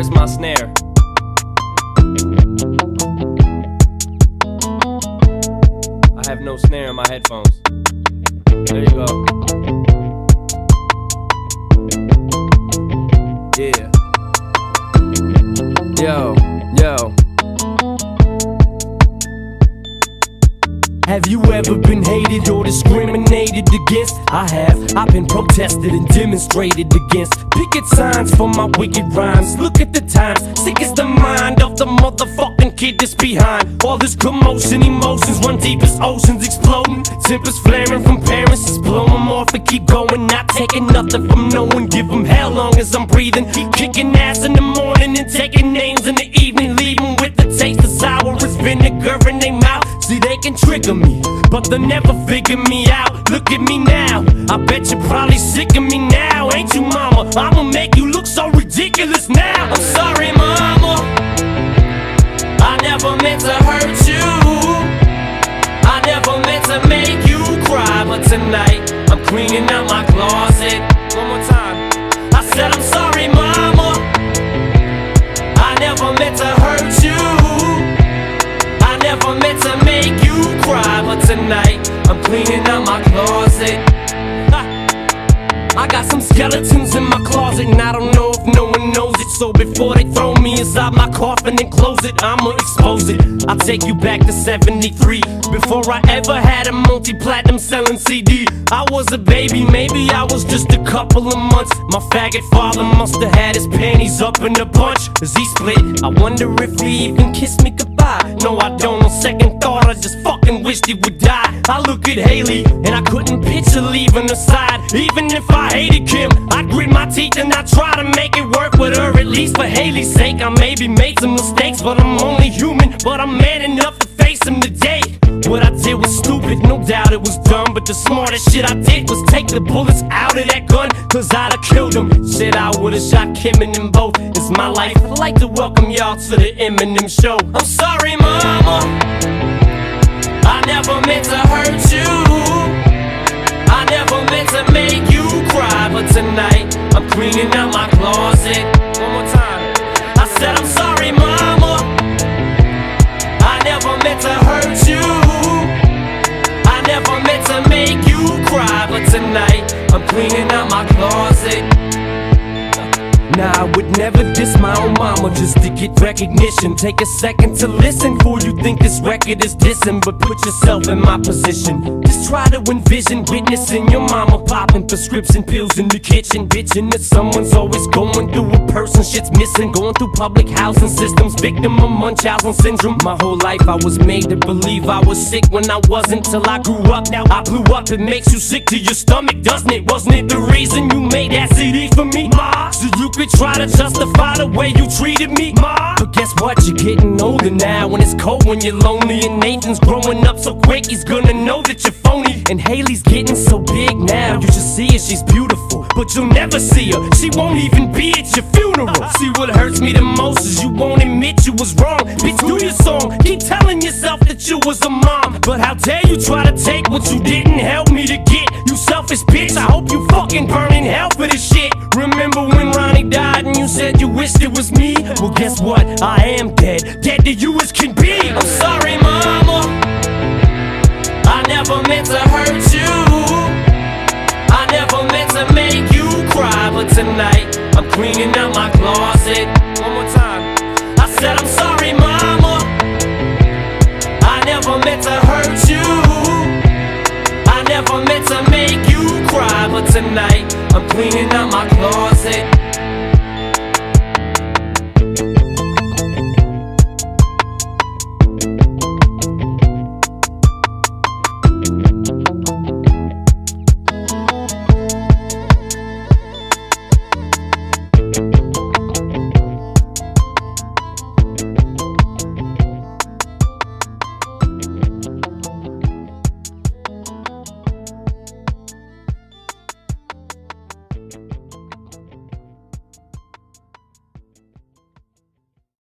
Where's my snare? I have no snare in my headphones. There you go. Yeah. Yo. Have you ever been hated or discriminated against? I have. I've been protested and demonstrated against. Picket signs for my wicked rhymes. Look at the times. Sick is the mind of the motherfucking kid that's behind all this commotion. Emotions run deep as oceans exploding. Tempers flaring from parents. Just blow them off and keep going. Not taking nothing from no one. Give them hell long as I'm breathing. Keep kicking ass in the morning and taking names in the evening. Leaving with the taste of sour as vinegar in their mouth. See, they can trigger me, but they'll never figure me out. Look at me now, I bet you're probably sick of me now. Ain't you, mama? I'ma make you look so ridiculous now. I'm sorry, mama, I never meant to hurt you. I never meant to make you cry. But tonight, I'm cleaning out my closet. One more time. I said I'm sorry, mama, I never meant to hurt you. I never meant to make you cry, but tonight I'm cleaning out my closet. I got some skeletons in my closet, and I don't know if no one knows it. So before they throw me inside my coffin and close it, I'ma expose it. I'll take you back to 73, before I ever had a multi-platinum selling CD. I was a baby, maybe I was just a couple of months. My faggot father must have had his panties up in a bunch. As he split, I wonder if he even kissed me goodbye. No, I don't. On second thought, I just fucking wished he would die. I look at Haley, and I couldn't picture leaving her side. Even if I hated Kim, I'd grit my teeth and I'd try to make it work with her. At least for Haley's sake, I maybe made some mistakes, but I'm only human. But I'm man enough to face them today. What I did was stupid, no doubt it was dumb, but the smartest shit I did was take the bullets out of that gun, cause I'd have killed him. Shit, I would've shot Kim and them both. It's my life. I'd like to welcome y'all to the Eminem show. I'm sorry, mama, I never meant to hurt you. I never meant to make you cry, but tonight I'm cleaning out my closet. One more time. I said I'm sorry, mama, I never meant to hurt you. I never meant to make you cry, but tonight I'm cleaning out my closet. Nah, I would never diss my own mama just to get recognition. Take a second to listen before you think this record is dissing. But put yourself in my position. Just try to envision witnessing your mama popping prescription pills in the kitchen, bitching that someone's always going through a person shit's missing. Going through public housing systems, victim of Munchausen syndrome. My whole life I was made to believe I was sick when I wasn't, till I grew up. Now I blew up. It makes you sick to your stomach, doesn't it? Wasn't it the reason you made that CD for me, ma? So you could try to justify the way you treated me, ma. But guess what? You're getting older now, when it's cold, when you're lonely. And Nathan's growing up so quick, he's gonna know that you're phony. And Haley's getting so big now, you should see her, she's beautiful, but you'll never see her. She won't even be at your funeral. See, what hurts me the most is you won't admit you was wrong. Bitch, do your song, keep telling yourself that you was a mom. But how dare you try to take what you didn't help me to get. You selfish bitch, I hope you fucking burn in hell for this shit. Remember when Ronnie died and you said you wished it was me? Well, guess what? I am dead, dead to you as can be. I'm sorry, mama, I never meant to hurt you. I never meant to make you cry, but tonight I'm cleaning out my closet. One more time. I said I'm sorry, mama, I never meant to hurt you. I never meant to make you cry, but tonight I'm cleaning out my closet.